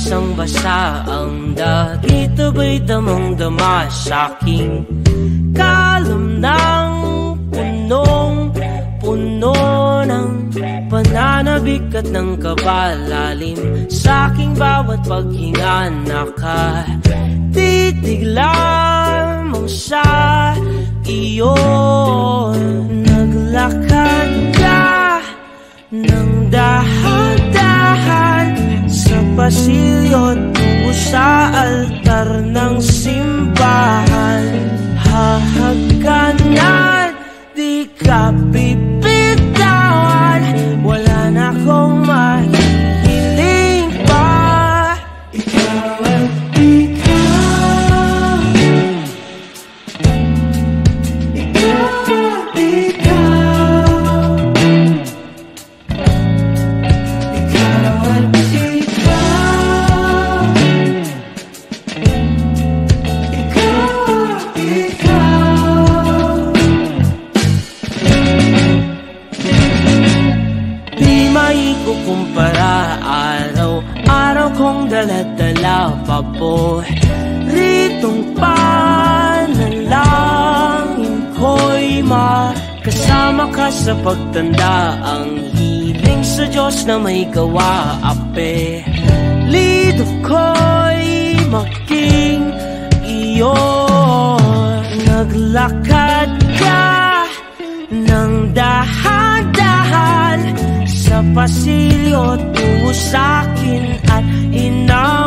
basang-basa ang dagit, abay damang-dama sa'king kalam ng punong-puno ng pananabik at ng kabalalim. Sa'king bawat paghinga nakatitig lamang sa iyo. Naglakad ka ng dahan-dahan sa pasilyo tungo sa altar ng simbahan. Hahagkanan, di ka bibitawan, wala na akong mahihiling pa. Ikaw at ikaw, ikaw at ikaw, ikaw at kumpara, araw-araw kong dala-dala pa po ritong panalangin ko'y makasama ka sa pagtanda. Ang hiling sa Diyos na may gawa, apelido ko'y maging iyo. Naglakad ka ng dahan-dahan sa pasilyo tungo sa'kin at inaw